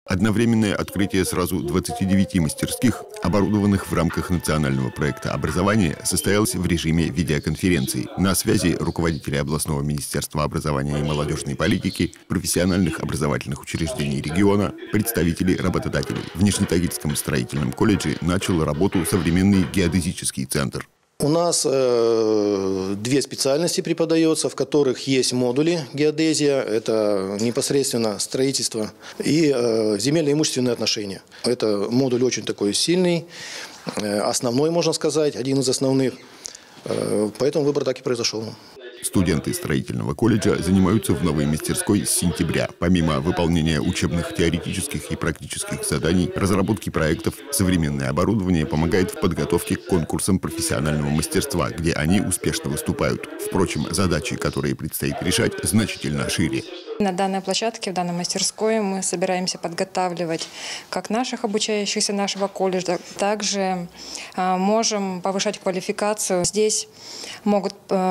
Одновременное открытие сразу 29 мастерских, оборудованных в рамках национального проекта образования, состоялось в режиме видеоконференции. На связи руководители областного министерства образования и молодежной политики, профессиональных образовательных учреждений региона, представители работодателей. В Нижнетагильском строительном колледже начал работу современный геодезический центр. У нас две специальности преподается, в которых есть модули геодезия, это непосредственно строительство и земельно-имущественные отношения. Это модуль очень такой сильный, основной, можно сказать, один из основных, поэтому выбор так и произошел. Студенты строительного колледжа занимаются в новой мастерской с сентября. Помимо выполнения учебных теоретических и практических заданий, разработки проектов, современное оборудование помогает в подготовке к конкурсам профессионального мастерства, где они успешно выступают. Впрочем, задачи, которые предстоит решать, значительно шире. На данной площадке, в данной мастерской мы собираемся подготавливать как наших обучающихся нашего колледжа, также можем повышать квалификацию. Здесь могут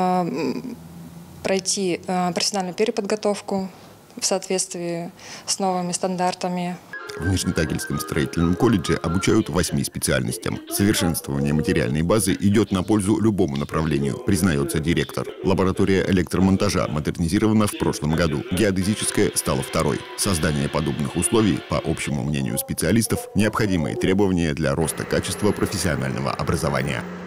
пройти профессиональную переподготовку в соответствии с новыми стандартами. В Нижнетагильском строительном колледже обучают 8 специальностям. Совершенствование материальной базы идет на пользу любому направлению, признается директор. Лаборатория электромонтажа модернизирована в прошлом году. Геодезическая стала второй. Создание подобных условий, по общему мнению специалистов, необходимые требования для роста качества профессионального образования.